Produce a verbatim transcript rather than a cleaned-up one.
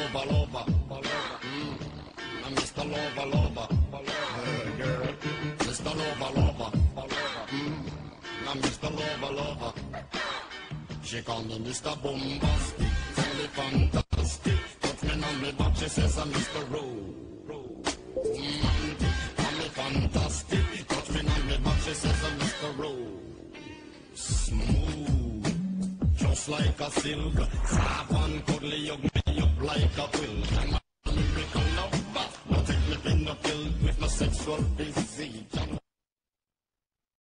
Lover, Lover, mm. I'm Mister Lover, Lover, hey, girl. Mister Lover, Lover, mm. I'm Mister Lover, Lover. She call me Mister Bombastic, tell me fantastic. Touch me on me back, she says I'm Mister Romantic. Call me fantastic, touch me on me back, she says I'm Mister Smooth, just like a silk. Soft and cuddly, hug me up like a quilt. I'm a lyrical lover, don't take me pin no pill with no sexual disease.